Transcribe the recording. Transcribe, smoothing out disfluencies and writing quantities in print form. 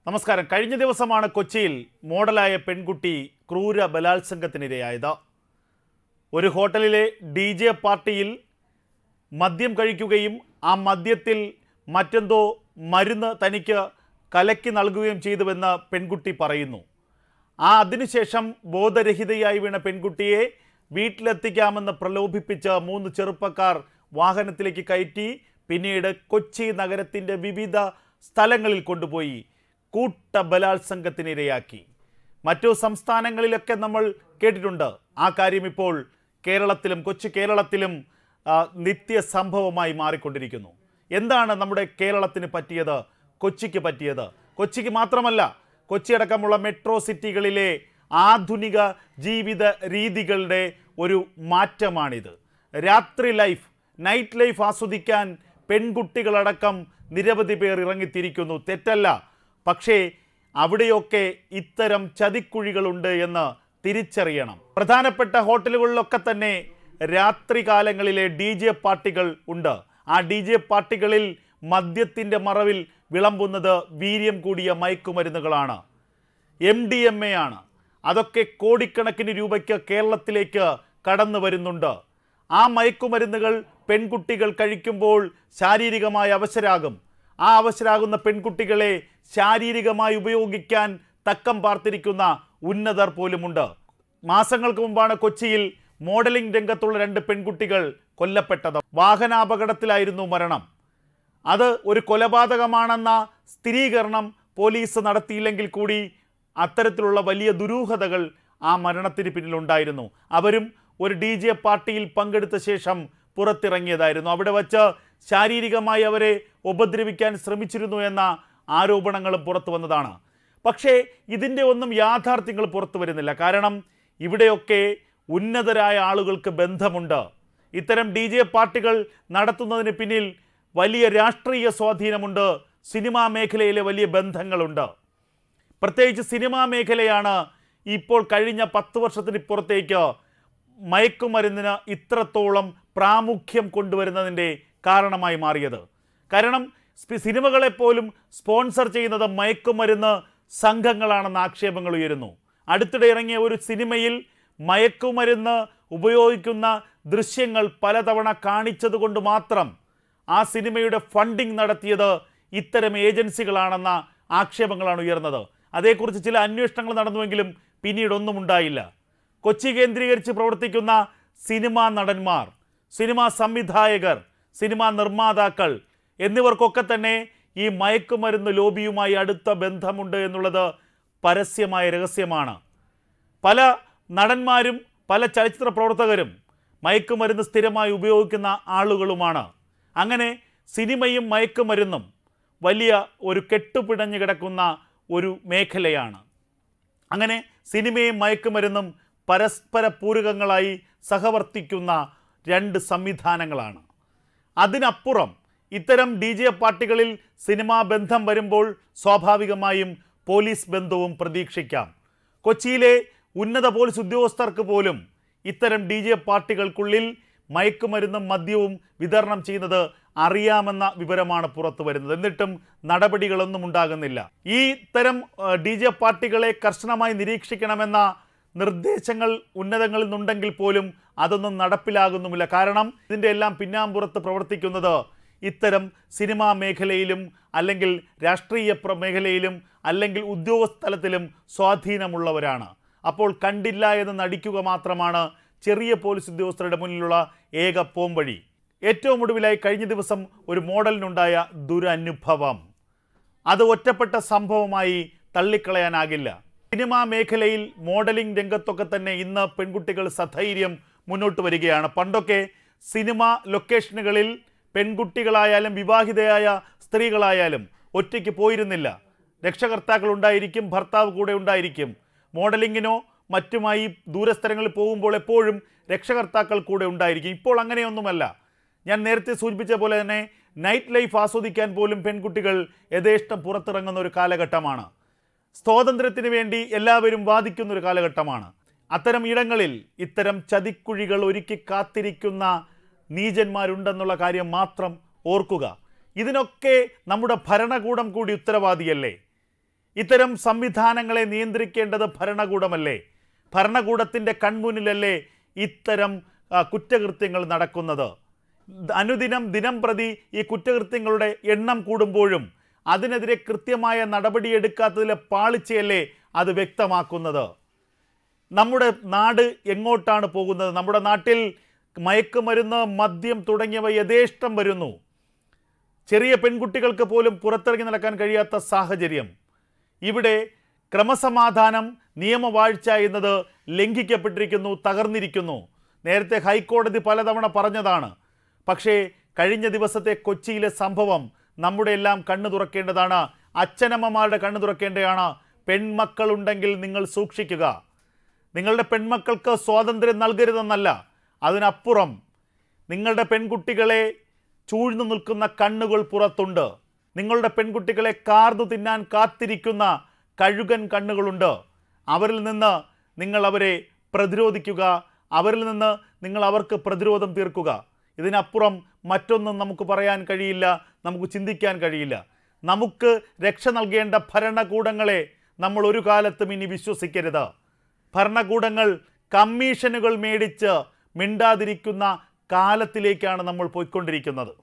നമസ്കാരം. കഴിഞ്ഞ ദിവസമാണ് കൊച്ചിയിൽ മോഡലായ പെൺകുട്ടി ക്രൂര ബലാത്സംഗത്തിനിരയായത്. ഒരു ഹോട്ടലിലെ DJ പാർട്ടിയിൽ മദ്യം കഴിക്കുകയും ആ മദ്യത്തിൽ മറ്റെന്തോ മരുന്ന് തനിക്ക് കലക്കി നൽകുകയും ചെയ്തുവെന്ന് പെൺകുട്ടി പറയുന്നു. അതിനുശേഷം ബോധരഹിതയായി വീണ പെൺകുട്ടിയെ വീട്ടിലെത്തിക്കാമെന്ന് പ്രലോഭിപ്പിച്ച് 3 ചെറുപ്പക്കാർ വാഹനത്തിലേക്ക് കയറ്റി പിന്നീട് കൊച്ചി നഗരത്തിൻ്റെ വിവിധ സ്ഥലങ്ങളിൽ കൊണ്ടുപോയി കൂട്ട ബലാത്സംഗത്തിനിരയാക്കി. മറ്റു സംസ്ഥാനങ്ങളിലൊക്കെ നമ്മൾ കേട്ടിട്ടുണ്ട്. ആ കാര്യം ഇപ്പോൾ കേരളത്തിലും കൊച്ചു കേരളത്തിലും നിത്യ സംഭവമായി മാറിക്കൊണ്ടിരിക്കുന്നു. എന്താണ് നമ്മുടെ കേരളത്തിന് പറ്റിയത്, കൊച്ചിക്ക് പറ്റിയത്? കൊച്ചിക്ക് മാത്രമല്ല, കൊച്ചിയടക്കമുള്ള മെട്രോ സിറ്റികളിലെ ആധുനിക ജീവിത രീതികളുടെ ഒരു മാറ്റമാണിത്. രാത്രി ലൈഫ്, നൈറ്റ് ലൈഫ് ആസ്വദിക്കാൻ പെൺകുട്ടികളടക്കം നിരവധി പേർ ഇറങ്ങിത്തിരിക്കുന്നു. തെറ്റല്ല. പക്ഷേ അവിടെയൊക്കെ ഇത്തരം ചതിക്കുഴികളുണ്ട് എന്ന് തിരിച്ചറിയണം. പ്രധാനപ്പെട്ട ഹോട്ടലുകളിലൊക്കെ തന്നെ രാത്രികാലങ്ങളിലെ DJ പാർട്ടികൾ ഉണ്ട്. ആ DJ പാർട്ടികളിൽ മദ്യത്തിൻ്റെ മറവിൽ വിളമ്പുന്നത് വീര്യം കൂടിയ മയക്കുമരുന്നുകളാണ്, MDMA ആണ്. അതൊക്കെ കോടിക്കണക്കിന് രൂപയ്ക്ക് കേരളത്തിലേക്ക് കടന്നു വരുന്നുണ്ട്. ആ മയക്കുമരുന്നുകൾ പെൺകുട്ടികൾ കഴിക്കുമ്പോൾ ശാരീരികമായി അവശരാകും. ആ അവശരാകുന്ന പെൺകുട്ടികളെ ശാരീരികമായി ഉപയോഗിക്കാൻ തക്കം പാർത്തിരിക്കുന്ന ഉന്നതർ പോലുമുണ്ട്. മാസങ്ങൾക്ക് മുമ്പാണ് കൊച്ചിയിൽ മോഡലിംഗ് രംഗത്തുള്ള 2 പെൺകുട്ടികൾ കൊല്ലപ്പെട്ടത്. വാഹനാപകടത്തിലായിരുന്നു മരണം. അത് ഒരു കൊലപാതകമാണെന്ന സ്ഥിരീകരണം പോലീസ് നടത്തിയില്ലെങ്കിൽ കൂടി അത്തരത്തിലുള്ള വലിയ ദുരൂഹതകൾ ആ മരണത്തിന് പിന്നിലുണ്ടായിരുന്നു. അവരും ഒരു DJ പാർട്ടിയിൽ പങ്കെടുത്ത ശേഷം പുറത്തിറങ്ങിയതായിരുന്നു. അവിടെ വച്ച് ശാരീരികമായി അവരെ ഉപദ്രവിക്കാൻ ശ്രമിച്ചിരുന്നു എന്ന ആരോപണങ്ങളും പുറത്തു വന്നതാണ്. പക്ഷേ ഇതിൻ്റെ ഒന്നും യാഥാർത്ഥ്യങ്ങൾ പുറത്തു വരുന്നില്ല. കാരണം ഇവിടെയൊക്കെ ഉന്നതരായ ആളുകൾക്ക് ബന്ധമുണ്ട്. ഇത്തരം DJ പാർട്ടികൾ നടത്തുന്നതിന് പിന്നിൽ വലിയ രാഷ്ട്രീയ സ്വാധീനമുണ്ട്. സിനിമാ മേഖലയിലെ വലിയ ബന്ധങ്ങളുണ്ട്. പ്രത്യേകിച്ച് സിനിമാ മേഖലയാണ് ഇപ്പോൾ കഴിഞ്ഞ 10 വർഷത്തിന് പുറത്തേക്ക് മയക്കുമരുന്നിന് ഇത്രത്തോളം പ്രാമുഖ്യം കൊണ്ടുവരുന്നതിൻ്റെ കാരണമായി മാറിയത്. കാരണം സിനിമകളെപ്പോലും സ്പോൺസർ ചെയ്യുന്നത് മയക്കുമരുന്ന് സംഘങ്ങളാണെന്ന ആക്ഷേപങ്ങൾ ഉയരുന്നു. അടുത്തിടെ ഇറങ്ങിയ ഒരു സിനിമയിൽ മയക്കുമരുന്ന് ഉപയോഗിക്കുന്ന ദൃശ്യങ്ങൾ പലതവണ കാണിച്ചതുകൊണ്ട് മാത്രം ആ സിനിമയുടെ ഫണ്ടിങ് നടത്തിയത് ഇത്തരം ഏജൻസികളാണെന്ന ആക്ഷേപങ്ങളാണ് ഉയർന്നത്. അതേക്കുറിച്ച് ചില അന്വേഷണങ്ങൾ നടന്നുവെങ്കിലും പിന്നീടൊന്നും ഉണ്ടായില്ല. കൊച്ചി കേന്ദ്രീകരിച്ച് പ്രവർത്തിക്കുന്ന സിനിമാ നടന്മാർ, സിനിമാ സംവിധായകർ, സിനിമാ നിർമ്മാതാക്കൾ എന്നിവർക്കൊക്കെ തന്നെ ഈ മയക്കുമരുന്ന് ലോബിയുമായി അടുത്ത ബന്ധമുണ്ട് എന്നുള്ളത് പരസ്യമായ രഹസ്യമാണ്. പല നടന്മാരും പല ചലച്ചിത്ര പ്രവർത്തകരും മയക്കുമരുന്ന് സ്ഥിരമായി ഉപയോഗിക്കുന്ന ആളുകളുമാണ്. അങ്ങനെ സിനിമയും മയക്കുമരുന്നും വലിയ ഒരു കെട്ടുപിണഞ്ഞു കിടക്കുന്ന ഒരു മേഖലയാണ്. അങ്ങനെ സിനിമയും മയക്കുമരുന്നും പരസ്പര പൂരകങ്ങളായി സഹവർത്തിക്കുന്ന 2 സംവിധാനങ്ങളാണ്. അതിനപ്പുറം ഇത്തരം DJ പാർട്ടികളിൽ സിനിമാ ബന്ധം വരുമ്പോൾ സ്വാഭാവികമായും പോലീസ് ബന്ധവും പ്രതീക്ഷിക്കാം. കൊച്ചിയിലെ ഉന്നത പോലീസ് ഉദ്യോഗസ്ഥർക്ക് പോലും ഇത്തരം DJ പാർട്ടികൾക്കുള്ളിൽ മയക്കുമരുന്നും മദ്യവും വിതരണം ചെയ്യുന്നത് അറിയാമെന്ന വിവരമാണ് പുറത്തു വരുന്നത്. എന്നിട്ടും നടപടികളൊന്നും ഉണ്ടാകുന്നില്ല. ഈ ഇത്തരം DJ പാർട്ടികളെ കർശനമായി നിരീക്ഷിക്കണമെന്ന നിർദ്ദേശങ്ങൾ ഉന്നതങ്ങളിൽ നിന്നുണ്ടെങ്കിൽ പോലും അതൊന്നും നടപ്പിലാകുന്നുമില്ല. കാരണം ഇതിൻ്റെ എല്ലാം പിന്നാമ്പുറത്ത് പ്രവർത്തിക്കുന്നത് ഇത്തരം സിനിമാ മേഖലയിലും അല്ലെങ്കിൽ രാഷ്ട്രീയ മേഖലയിലും അല്ലെങ്കിൽ ഉദ്യോഗസ്ഥലത്തിലും സ്വാധീനമുള്ളവരാണ്. അപ്പോൾ കണ്ടില്ല എന്ന് നടിക്കുക മാത്രമാണ് ചെറിയ പോലീസ് ഉദ്യോഗസ്ഥരുടെ മുന്നിലുള്ള ഏക പോംവഴി. ഏറ്റവും ഒടുവിലായി കഴിഞ്ഞ ദിവസം ഒരു മോഡലിനുണ്ടായ ദുരനുഭവം, അത് ഒറ്റപ്പെട്ട സംഭവമായി തള്ളിക്കളയാനാകില്ല. സിനിമാ മേഖലയിൽ മോഡലിംഗ് രംഗത്തൊക്കെ തന്നെ ഇന്ന് പെൺകുട്ടികൾ സധൈര്യം മുന്നോട്ട് വരികയാണ്. പണ്ടൊക്കെ സിനിമ ലൊക്കേഷനുകളിൽ പെൺകുട്ടികളായാലും വിവാഹിതയായ സ്ത്രീകളായാലും ഒറ്റയ്ക്ക് പോയിരുന്നില്ല. രക്ഷകർത്താക്കൾ ഉണ്ടായിരിക്കും, ഭർത്താവ് കൂടെ ഉണ്ടായിരിക്കും. മോഡലിങ്ങിനോ മറ്റുമായി ദൂരസ്ഥലങ്ങളിൽ പോകുമ്പോൾ എപ്പോഴും രക്ഷകർത്താക്കൾ കൂടെ ഉണ്ടായിരിക്കും. ഇപ്പോൾ അങ്ങനെയൊന്നുമല്ല. ഞാൻ നേരത്തെ സൂചിപ്പിച്ച പോലെ തന്നെ നൈറ്റ് ലൈഫ് ആസ്വദിക്കാൻ പോലും പെൺകുട്ടികൾ യഥേഷ്ടം പുറത്തിറങ്ങുന്ന ഒരു കാലഘട്ടമാണ്. സ്വാതന്ത്ര്യത്തിന് വേണ്ടി എല്ലാവരും വാദിക്കുന്നൊരു കാലഘട്ടമാണ്. അത്തരം ഇടങ്ങളിൽ ഇത്തരം ചതിക്കുഴികൾ ഒരുക്കി കാത്തിരിക്കുന്ന നീചന്മാരുണ്ടെന്നുള്ള കാര്യം മാത്രം ഓർക്കുക. ഇതിനൊക്കെ നമ്മുടെ ഭരണകൂടം കൂടി ഉത്തരവാദിയല്ലേ? ഇത്തരം സംവിധാനങ്ങളെ നിയന്ത്രിക്കേണ്ടത് ഭരണകൂടമല്ലേ? ഭരണകൂടത്തിൻ്റെ കൺമുന്നിലല്ലേ ഇത്തരം കുറ്റകൃത്യങ്ങൾ നടക്കുന്നത്? അനുദിനം ദിനം പ്രതി ഈ കുറ്റകൃത്യങ്ങളുടെ എണ്ണം കൂടുമ്പോഴും അതിനെതിരെ കൃത്യമായ നടപടിയെടുക്കാത്തതിലെ പാളിച്ചയല്ലേ അത് വ്യക്തമാക്കുന്നത്? നമ്മുടെ നാട് എങ്ങോട്ടാണ് പോകുന്നത്? നമ്മുടെ നാട്ടിൽ മയക്കുമരുന്ന്, മദ്യം തുടങ്ങിയവ യഥേഷ്ടം വരുന്നു. ചെറിയ പെൺകുട്ടികൾക്ക് പോലും പുറത്തിറങ്ങി നടക്കാൻ കഴിയാത്ത സാഹചര്യം. ഇവിടെ ക്രമസമാധാനം, നിയമവാഴ്ച എന്നത് ലംഘിക്കപ്പെട്ടിരിക്കുന്നു, തകർന്നിരിക്കുന്നു. നേരത്തെ ഹൈക്കോടതി പലതവണ പറഞ്ഞതാണ്. പക്ഷേ കഴിഞ്ഞ ദിവസത്തെ കൊച്ചിയിലെ സംഭവം നമ്മുടെ എല്ലാം കണ്ണു തുറക്കേണ്ടതാണ്. അച്ഛനമ്മമാരുടെ കണ്ണു തുറക്കേണ്ടതാണ്. പെൺമക്കളുണ്ടെങ്കിൽ നിങ്ങൾ സൂക്ഷിക്കുക. നിങ്ങളുടെ പെൺമക്കൾക്ക് സ്വാതന്ത്ര്യം നൽകരുതെന്നല്ല, അതിനപ്പുറം നിങ്ങളുടെ പെൺകുട്ടികളെ ചൂഴ്ന്നു നിൽക്കുന്ന കണ്ണുകൾ പുറത്തുണ്ട്. നിങ്ങളുടെ പെൺകുട്ടികളെ കാർന്നു തിന്നാൻ കാത്തിരിക്കുന്ന കഴുകൻ കണ്ണുകളുണ്ട്. അവരിൽ നിന്ന് നിങ്ങൾ അവരെ പ്രതിരോധിക്കുക. അവരിൽ നിന്ന് നിങ്ങൾ അവർക്ക് പ്രതിരോധം തീർക്കുക. ഇതിനപ്പുറം മറ്റൊന്നും നമുക്ക് പറയാൻ കഴിയില്ല, നമുക്ക് ചിന്തിക്കാൻ കഴിയില്ല. നമുക്ക് രക്ഷ നൽകേണ്ട ഭരണകൂടങ്ങളെ നമ്മൾ ഒരു കാലത്തും ഇനി വിശ്വസിക്കരുത്. ഭരണകൂടങ്ങൾ കമ്മീഷനുകൾ മേടിച്ച് മിണ്ടാതിരിക്കുന്ന കാലത്തിലേക്കാണ് നമ്മൾ പോയിക്കൊണ്ടിരിക്കുന്നത്.